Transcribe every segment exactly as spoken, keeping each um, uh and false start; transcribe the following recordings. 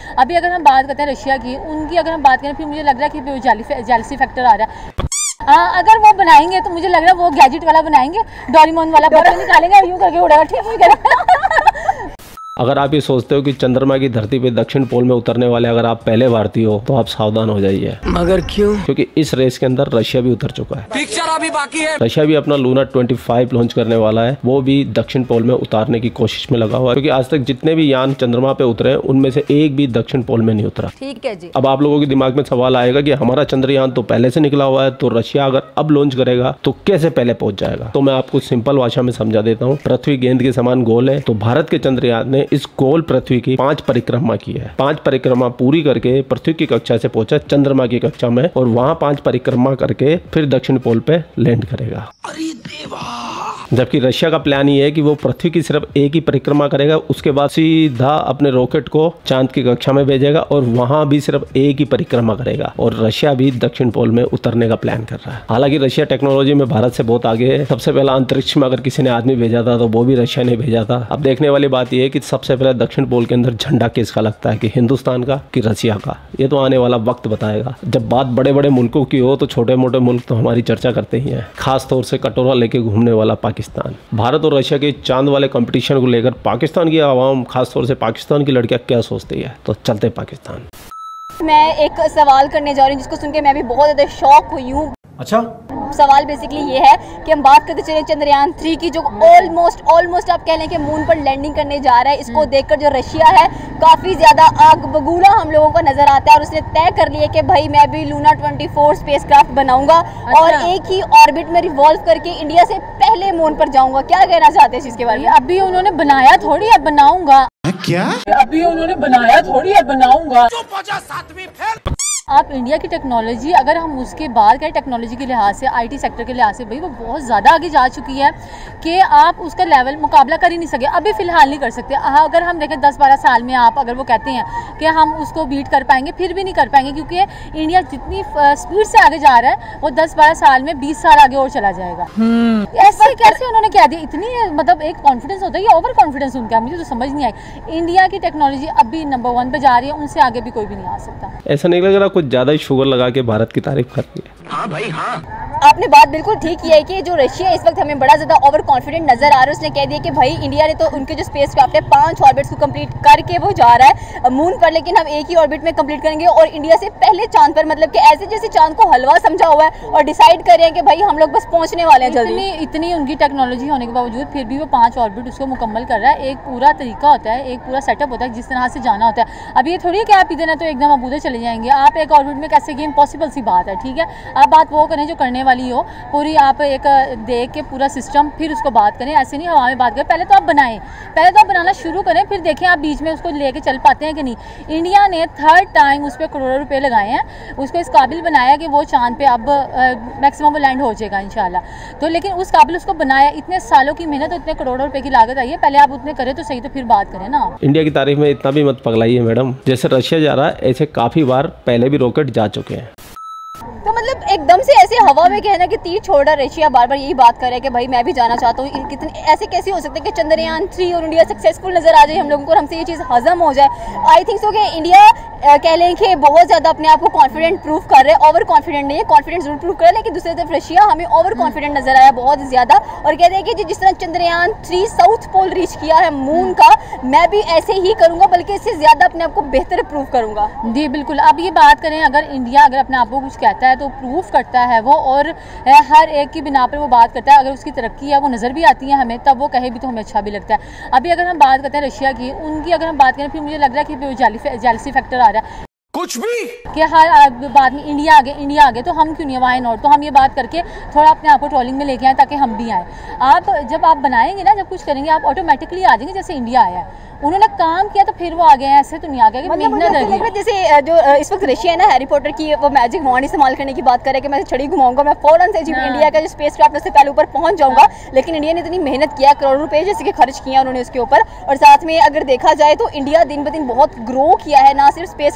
अभी अगर हम बात करते हैं रशिया की, उनकी अगर हम बात करें, फिर मुझे लग रहा है कि जेलसी फैक्टर आ रहा है। हाँ, अगर वो बनाएंगे तो मुझे लग रहा है वो गैजेट वाला बनाएंगे, डोरेमोन वाला बटन निकालेंगे, यूं करके उड़ेगा, ठीक है। अगर आप ये सोचते हो कि चंद्रमा की धरती पे दक्षिण पोल में उतरने वाले अगर आप पहले भारतीय हो तो आप सावधान हो जाइए। मगर क्यों? क्योंकि इस रेस के अंदर रशिया भी उतर चुका है। पिक्चर अभी बाकी है। रशिया भी अपना लूना पच्चीस लॉन्च करने वाला है, वो भी दक्षिण पोल में उतारने की कोशिश में लगा हुआ है। क्योंकि आज तक जितने भी यान चंद्रमा पे उतरे उनमें से एक भी दक्षिण पोल में नहीं उतरा। ठीक है जी। अब आप लोगों के दिमाग में सवाल आएगा कि हमारा चंद्रयान तो पहले से निकला हुआ है, तो रशिया अगर अब लॉन्च करेगा तो कैसे पहले पहुंच जाएगा? तो मैं आपको सिंपल भाषा में समझा देता हूँ। पृथ्वी गेंद के समान गोल है, तो भारत के चंद्रयान ने इस गोल पृथ्वी की पांच परिक्रमा की है। पांच परिक्रमा पूरी करके पृथ्वी की कक्षा से पहुंचा चंद्रमा की कक्षा में, और वहां पांच परिक्रमा करके फिर दक्षिण पोल पे लैंड करेगा। अरे देवा! जबकि रशिया का प्लान ये है कि वो पृथ्वी की सिर्फ एक ही परिक्रमा करेगा, उसके बाद सीधा अपने रॉकेट को चांद की कक्षा में भेजेगा और वहां भी सिर्फ एक ही परिक्रमा करेगा, और रशिया भी दक्षिण पोल में उतरने का प्लान कर रहा है। हालांकि रशिया टेक्नोलॉजी में भारत से बहुत आगे है। सबसे पहला अंतरिक्ष में अगर किसी ने आदमी भेजा था तो वो भी रशिया ने भेजा था। अब देखने वाली बात यह है कि सबसे पहले दक्षिण पोल के अंदर झंडा किसका लगता है, कि हिंदुस्तान का कि रशिया का? ये तो आने वाला वक्त बताएगा। जब बात बड़े बड़े मुल्कों की हो तो छोटे मोटे मुल्क तो हमारी चर्चा करते ही हैं, खास तौर से कटोरा लेके घूमने वाला पाकिस्तान। भारत और रशिया के चांद वाले कंपटीशन को लेकर पाकिस्तान की आवाम, खास तौर से पाकिस्तान की लड़कियां क्या सोचती है, तो चलते पाकिस्तान। मैं एक सवाल करने जा रही हूँ जिसको सुन के मैं भी बहुत ज़्यादा शॉक हुई हूँ। अच्छा, सवाल बेसिकली ये है कि हम बात करते चले चंद्रयान थ्री की, जो ऑलमोस्ट ऑलमोस्ट आप कह लें कि मून पर लैंडिंग करने जा रहा है। इसको देखकर जो रशिया है काफ़ी ज़्यादा आग बगूला हम लोगों को नज़र आता है, और उसने तय कर लिया कि भाई मैं भी लूना चौबीस स्पेसक्राफ्ट बनाऊंगा। अच्छा। और एक ही ऑर्बिट में रिवॉल्व करके इंडिया से पहले मून पर जाऊंगा। क्या कहना चाहते हैं इस चीज़ के बारे में? अभी उन्होंने बनाया थोड़ी है, बनाऊंगा। क्या? अभी उन्होंने बनाया थोड़ी है, बनाऊंगा। सातवीं फेल। आप इंडिया की टेक्नोलॉजी, अगर हम उसके बाद करें टेक्नोलॉजी के लिहाज से, आईटी सेक्टर के लिहाज से, भाई वो बहुत ज़्यादा आगे जा चुकी है कि आप उसका लेवल मुकाबला कर ही नहीं सके। अभी फ़िलहाल नहीं कर सकते। अगर हम देखें दस बारह साल में आप अगर वो कहते हैं कि हम उसको बीट कर पाएंगे, फिर भी नहीं कर पाएंगे, क्योंकि इंडिया जितनी स्पीड से आगे जा रहा है वो दस बारह साल में बीस साल आगे और चला जाएगा। ऐसे कैसे उन्होंने कह दिया? इतनी मतलब एक कॉन्फिडेंस होता है, ये ओवर कॉन्फिडेंस उनका, मुझे तो समझ नहीं आई। इंडिया की टेक्नोलॉजी अभी नंबर वन पे जा रही है, उनसे आगे भी कोई भी नहीं आ सकता। ऐसा नहीं लग रहा कुछ ज्यादा ही शुगर लगा के भारत की तारीफ कर रही है? हाँ भाई हाँ, आपने बात बिल्कुल ठीक की है कि जो रशिया इस वक्त हमें बड़ा ज़्यादा ओवर कॉन्फिडेंट नजर आ रहा है। उसने कह दिया कि भाई इंडिया ने तो उनके जो स्पेस क्राफ्ट है पांच ऑर्बिट्स को कंप्लीट करके वो जा रहा है मून पर, लेकिन हम एक ही ऑर्बिट में कंप्लीट करेंगे और इंडिया से पहले चांद पर, मतलब कि ऐसे जैसे चांद को हलवा समझा हुआ है और डिसाइड कर रहे हैं कि भाई हम लोग बस पहुंचने वाले हैं जल्दी। इतनी इतनी उनकी टेक्नोलॉजी होने के बावजूद फिर भी वो पांच ऑर्बिट उसको मुकम्मल कर रहा है। एक पूरा तरीका होता है, एक पूरा सेटअप होता है जिस तरह से जाना होता है। अब ये थोड़ी है कि आप इधर ना तो एकदम आप उधर चले जाएंगे। आप एक ऑर्बिट में कैसे, गेम पॉसिबल सी बात है, ठीक है। आप बात वो करें जो करने वाली हो, पूरी आप एक देख के पूरा सिस्टम, फिर उसको बात करें। ऐसे नहीं हवा में बात करें। पहले तो आप बनाएं, पहले तो आप बनाना शुरू करें, फिर देखें आप बीच में उसको लेके चल पाते हैं कि नहीं। इंडिया ने थर्ड टाइम उस पर करोड़ों रुपए लगाए हैं, उसको इस काबिल बनाया कि वो चांद पे अब मैक्सिमम वो लैंड हो जाएगा इंशाल्लाह। तो लेकिन उस काबिल उसको बनाया, इतने सालों की मेहनत, इतने करोड़ों रुपए की लागत आई है। पहले आप उतने करें तो सही, तो फिर बात करें ना। इंडिया की तारीफ में इतना भी मत पगलाइए मैडम। जैसे रशिया जा रहा है ऐसे काफी बार पहले भी रॉकेट जा चुके हैं। तो मतलब एकदम से ऐसे हवा में कहना कि तीर छोड़ रहा रशिया, बार बार यही बात कर रहा है कि भाई मैं भी जाना चाहता हूँ। कितने ऐसे कैसे हो सकते हैं कि चंद्रयान थ्री और इंडिया सक्सेसफुल नजर आ जाए हम लोगों को और हमसे ये चीज़ हजम हो जाए। आई थिंक सो कि इंडिया कह लें कि बहुत ज़्यादा अपने आप को कॉन्फिडेंट प्रूव कर रहे हैं। ओवर कॉन्फिडेंट नहीं है, कॉन्फिडेंट जरूर प्रूव कर रहा है, लेकिन दूसरी तरफ रशिया हमें ओवर कॉन्फिडेंट नजर आया बहुत ज़्यादा, और कहते हैं कि जिस तरह Chandrayaan three south pole reach किया है मून का, मैं भी ऐसे ही करूँगा, बल्कि इससे ज़्यादा अपने आप को बेहतर प्रूव करूँगा। जी बिल्कुल। अब ये बात करें, अगर इंडिया अगर अपने आप को कुछ कहता है तो प्रूफ करता है वो, और हर एक की बिना पर वो बात करता है। अगर उसकी तरक्की है वो नज़र भी आती है हमें, तब वो कहे भी तो हमें अच्छा भी लगता है। अभी अगर हम बात करते हैं रशिया की, उनकी अगर हम बात करें, फिर मुझे लग रहा है कि जेलसी फैक्टर आ रहा है कुछ भी कि हर बाद में इंडिया आगे इंडिया आगे तो हम क्यों नहीं, वाई नॉट। तो हम ये बात करके थोड़ा अपने आप को ट्रोलिंग में लेके आए ताकि हम भी आए। आप जब आप बनाएंगे ना, जब कुछ करेंगे, आप ऑटोमेटिकली आ जाएंगे। जैसे इंडिया आया है, उन्होंने काम किया तो फिर वो आ गए हैं, ऐसे तो नहीं आ गए। मतलब जैसे जो इस वक्त रशिया है ना, हैरी पॉटर की वो मैजिक वॉन्ड इस्तेमाल करने की बात करे कि मैं छड़ी घुमाऊंगा, मैं फौरन से इंडिया का जो स्पेस क्राफ्ट उससे पहले ऊपर पहुंच जाऊंगा। लेकिन इंडिया ने इतनी मेहनत किया, करोड़ों रुपए जैसे कि खर्च किया उन्होंने उसके ऊपर, और साथ में अगर देखा जाए तो इंडिया दिन ब दिन बहुत ग्रो किया है, ना सिर्फ स्पेस क्राफ्ट के अंदर,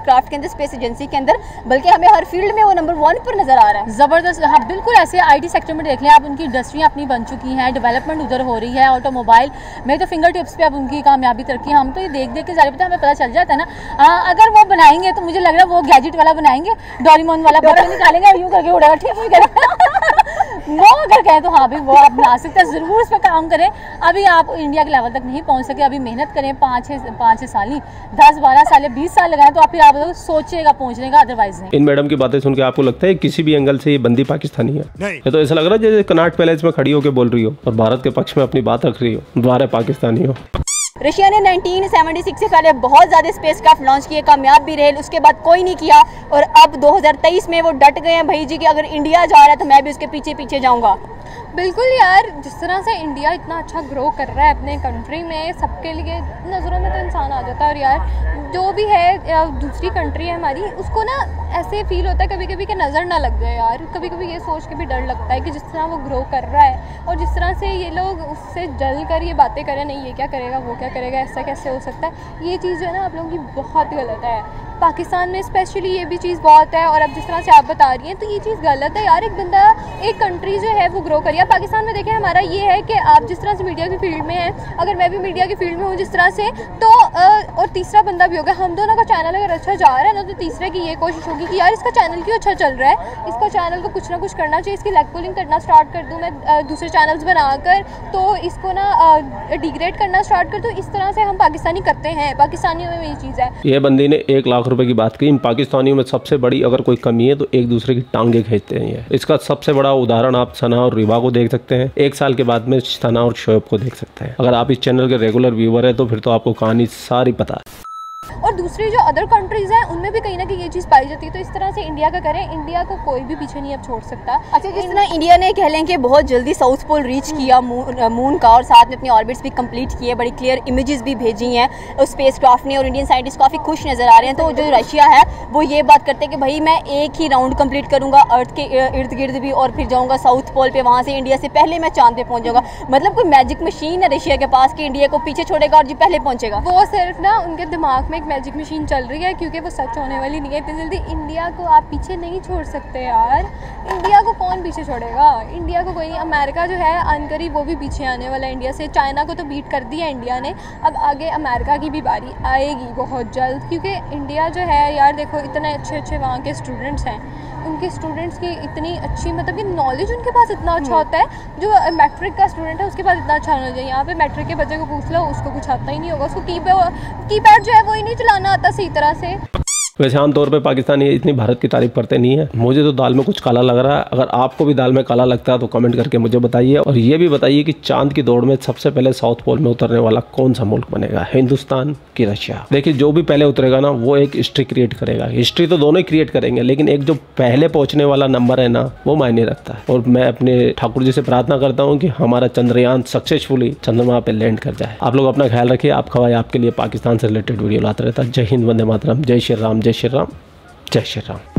स्पेस एजेंसी के अंदर, बल्कि हमें हर फील्ड में वो नंबर वन पर नजर आ रहा है। ज़बरदस्त, हाँ बिल्कुल ऐसे आईटी सेक्टर में देख लें आप, उनकी इंडस्ट्रियाँ अपनी बन चुकी हैं, डेवलपमेंट उधर हो रही है, ऑटोमोबाइल में तो फिंगर टिप्स पे अब उनकी कामयाबी तरक्की, हम तो ये देख देख के जारी पता हमें पता चल जाता है ना। आ, अगर वो बनाएंगे तो मुझे लग रहा है वो गैजेट वाला बनाएंगे, डोरेमोन वाला बटन निकालेंगे यूँ करके उड़ेगा, ठीक है वो अगर कहें तो हाँ भी वो आप बना सकते हैं, ज़रूर उस पर काम करें। अभी आप इंडिया के लेवल तक नहीं पहुंच सके, अभी मेहनत करें, पाँच छः पाँच छः साल नहीं, दस बारह साल या बीस साल लगाएं तो आप फिर आप सोचिएगा पहुंचने का, अदरवाइज नहीं। इन मैडम की बातें सुन के आपको लगता है किसी भी एंगल से ये बंदी पाकिस्तानी है? नहीं। ये तो ऐसा लग रहा है जैसे कनाट पैलेस में खड़ी होकर बोल रही हो और भारत के पक्ष में अपनी बात रख रही हो, द्वारा पाकिस्तानी हो। रशिया ने उन्नीस सौ छिहत्तर से पहले बहुत ज़्यादा स्पेसक्राफ्ट लॉन्च किए, कामयाब भी रहे, उसके बाद कोई नहीं किया, और अब दो हज़ार तेईस में वो डट गए हैं भाई जी कि अगर इंडिया जा रहा है तो मैं भी उसके पीछे पीछे जाऊंगा। बिल्कुल यार, जिस तरह से इंडिया इतना अच्छा ग्रो कर रहा है अपने कंट्री में, सबके लिए नज़रों में तो इंसान आ जाता है। और यार जो भी है दूसरी कंट्री है हमारी, उसको ना ऐसे फील होता है कभी कभी कि नज़र ना लग जाए यार, कभी कभी ये सोच के भी डर लगता है कि जिस तरह वो ग्रो कर रहा है और जिस तरह से ये लोग उससे जल कर ये बातें करें, नहीं ये क्या करेगा वो क्या करेगा, ऐसा कैसे हो सकता है, ये चीज़ जो है ना आप लोगों की बहुत गलत है। पाकिस्तान में स्पेशली ये भी चीज़ बहुत है, और अब जिस तरह से आप बता रही हैं तो ये चीज़ गलत है यार। एक बंदा एक कंट्री जो है वो ग्रो करिए। पाकिस्तान में देखें हमारा ये है कि आप जिस तरह से मीडिया की फील्ड में हैं, अगर मैं भी मीडिया की फील्ड में हूँ जिस तरह से, तो और तीसरा बंदा भी होगा, हम दोनों का चैनल अगर अच्छा जा रहा है ना, तो तीसरे की ये कोशिश होगी कि यार इसका चैनल क्यों अच्छा चल रहा है, इसका चैनल को कुछ ना कुछ करना चाहिए, इसकी लेग पुलिंग करना स्टार्ट कर दूँ मैं दूसरे चैनल्स बनाकर, तो इसको ना डिग्रेड करना स्टार्ट कर दूँ। इस तरह से हम पाकिस्तानी करते हैं, पाकिस्तानियों में ये चीज़ है। ये बंदी ने एक लाख रुपए की बात की। पाकिस्तानियों में सबसे बड़ी अगर कोई कमी है तो एक दूसरे की टांगे खींचते हैं। इसका सबसे बड़ा उदाहरण आप सना और रिवा को देख सकते हैं, एक साल के बाद में सना और शोएब को देख सकते हैं। अगर आप इस चैनल के रेगुलर व्यूअर है तो फिर तो आपको कहानी सारी पता है। और दूसरी जो अदर कंट्रीज़ हैं उनमें भी कहीं ना कहीं ये चीज़ पाई जाती है, तो इस तरह से इंडिया का करें, इंडिया को कोई भी पीछे नहीं अब छोड़ सकता। अच्छा, जिस तरह इंडिया ने कह लें कि बहुत जल्दी साउथ पोल रीच किया मून, मून का, और साथ में अपनी ऑर्बिट्स भी कंप्लीट किए, बड़ी क्लियर इमेजेस भी भेजी हैं उस स्पेस क्राफ्ट ने, और इंडियन साइंटिस्ट काफ़ी खुश नज़र आ रहे हैं। तो जो रशिया है वो ये बात करते हैं कि भाई मैं एक ही राउंड कंप्लीट करूँगा अर्थ के इर्द गिर्द भी, और फिर जाऊँगा साउथ पोल पे, वहाँ से इंडिया से पहले मैं चांद पे पहुँच जाऊँगा। मतलब कोई मैजिक मशीन है रशिया के पास कि इंडिया को पीछे छोड़ेगा और जो पहले पहुँचेगा। वो सिर्फ ना उनके दिमाग में एक मैजिक मशीन चल रही है, क्योंकि वो सच होने वाली नहीं है इतनी जल्दी। इंडिया को आप पीछे नहीं छोड़ सकते यार, इंडिया को कौन पीछे छोड़ेगा, इंडिया को कोई नहीं। अमेरिका जो है आनकरी वो भी पीछे आने वाला है इंडिया से, चाइना को तो बीट कर दिया इंडिया ने, अब आगे अमेरिका की भी बारी आएगी बहुत जल्द, क्योंकि इंडिया जो है यार देखो इतने अच्छे अच्छे वहाँ के स्टूडेंट्स हैं, उनके स्टूडेंट्स की इतनी अच्छी मतलब कि नॉलेज उनके पास इतना अच्छा होता है। जो मैट्रिक का स्टूडेंट है उसके पास इतना अच्छा नॉलेज है, यहाँ पे मैट्रिक के बच्चे को पूछ लो उसको कुछ आता ही नहीं होगा, उसको कीपैड कीपैड जो है वो ही नहीं चलाना आता सही तरह से। वैसे आमतौर पे पाकिस्तानी इतनी भारत की तारीफ करते नहीं है। मुझे तो दाल में कुछ काला लग रहा है। अगर आपको भी दाल में काला लगता है तो कमेंट करके मुझे बताइए, और ये भी बताइए कि चांद की दौड़ में सबसे पहले साउथ पोल में उतरने वाला कौन सा मुल्क बनेगा, हिंदुस्तान की रशिया। देखिए जो भी पहले उतरेगा ना वो एक हिस्ट्री क्रिएट करेगा। हिस्ट्री तो दोनों ही क्रिएट करेंगे, लेकिन एक जो पहले पहुंचने वाला नंबर है ना वो मायने रखता है। और मैं अपने ठाकुर जी से प्रार्थना करता हूँ कि हमारा चंद्रयान सक्सेसफुली चंद्रमा पे लैंड कर जाए। आप लोग अपना ख्याल रखिए। आप खवाए आपके लिए पाकिस्तान से रिलेटेड वीडियो लाता रहता है। जय हिंद, वंदे मातरम, जय श्री राम, जय श्री राम, जय श्री राम।